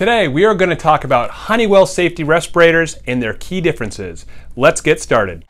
Today we are going to talk about Honeywell safety respirators and their key differences. Let's get started.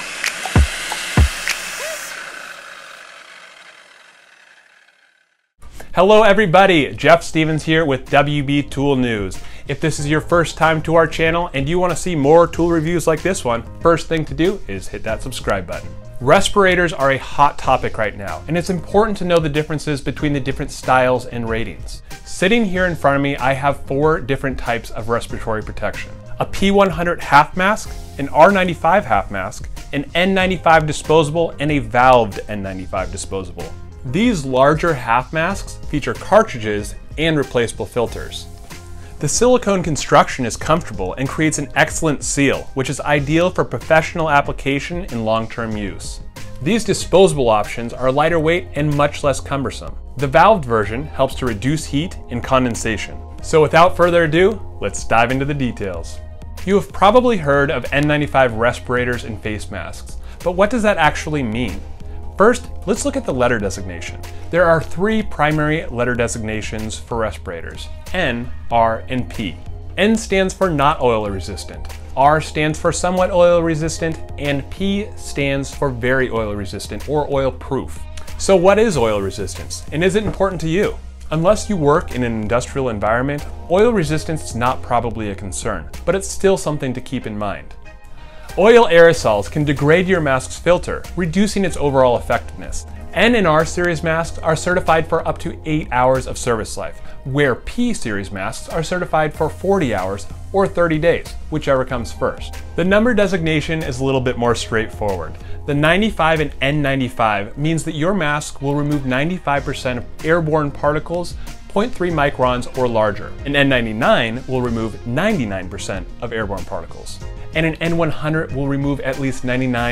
Hello everybody, Jeff Stevens here with WB Tool News. If this is your first time to our channel and you want to see more tool reviews like this one, first thing to do is hit that subscribe button. Respirators are a hot topic right now, and it's important to know the differences between the different styles and ratings. Sitting here in front of me, I have 4 different types of respiratory protection. A P100 half mask, an R95 half mask, an N95 disposable, and a valved N95 disposable. These larger half masks feature cartridges and replaceable filters. The silicone construction is comfortable and creates an excellent seal, which is ideal for professional application and long-term use. These disposable options are lighter weight and much less cumbersome. The valved version helps to reduce heat and condensation. So without further ado, let's dive into the details. You have probably heard of N95 respirators and face masks, but what does that actually mean? First, let's look at the letter designation. There are 3 primary letter designations for respirators: N, R, and P. N stands for not oil resistant, R stands for somewhat oil resistant, and P stands for very oil resistant or oil proof. So what is oil resistance, and is it important to you? Unless you work in an industrial environment, oil resistance is not probably a concern, but it's still something to keep in mind. Oil aerosols can degrade your mask's filter, reducing its overall effectiveness. N and R series masks are certified for up to 8 hours of service life, where P series masks are certified for 40 hours or 30 days, whichever comes first. The number designation is a little bit more straightforward. The 95 and N95 means that your mask will remove 95% of airborne particles 0.3 microns or larger. An N99 will remove 99% of airborne particles. And an N100 will remove at least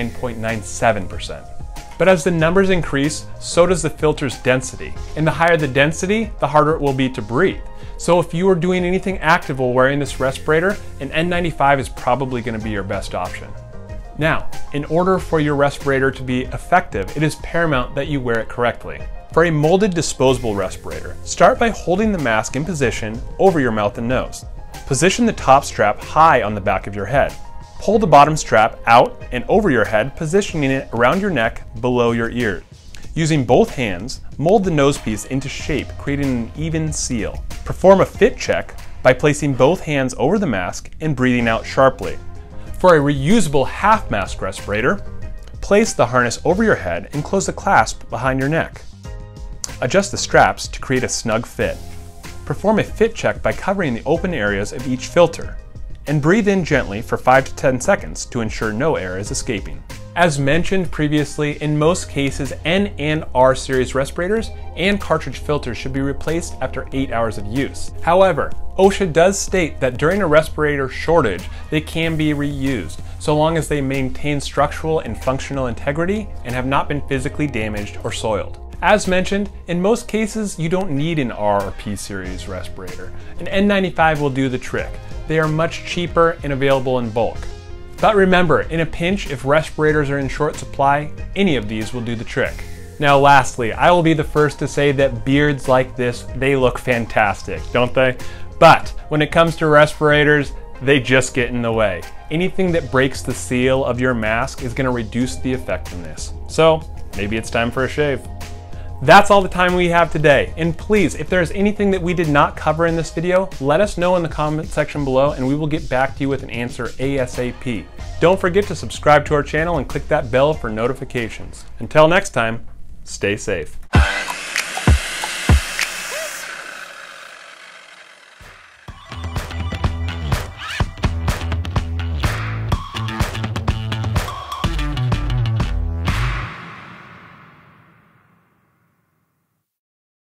99.97%. But as the numbers increase, so does the filter's density. And the higher the density, the harder it will be to breathe. So if you are doing anything active while wearing this respirator, an N95 is probably going to be your best option. Now, in order for your respirator to be effective, it is paramount that you wear it correctly. For a molded disposable respirator, start by holding the mask in position over your mouth and nose. Position the top strap high on the back of your head. Pull the bottom strap out and over your head, positioning it around your neck below your ears. Using both hands, mold the nose piece into shape, creating an even seal. Perform a fit check by placing both hands over the mask and breathing out sharply. For a reusable half mask respirator, place the harness over your head and close the clasp behind your neck. Adjust the straps to create a snug fit. Perform a fit check by covering the open areas of each filter, and breathe in gently for 5 to 10 seconds to ensure no air is escaping. As mentioned previously, in most cases, N and R series respirators and cartridge filters should be replaced after 8 hours of use. However, OSHA does state that during a respirator shortage, they can be reused, so long as they maintain structural and functional integrity and have not been physically damaged or soiled. As mentioned, in most cases, you don't need an R or P series respirator. An N95 will do the trick. They are much cheaper and available in bulk. But remember, in a pinch, if respirators are in short supply, any of these will do the trick. Now lastly, I will be the first to say that beards like this, they look fantastic, don't they? But when it comes to respirators, they just get in the way. Anything that breaks the seal of your mask is going to reduce the effectiveness. So maybe it's time for a shave. That's all the time we have today, and please, if there's anything that we did not cover in this video, let us know in the comment section below and we will get back to you with an answer ASAP. Don't forget to subscribe to our channel and click that bell for notifications. Until next time, stay safe.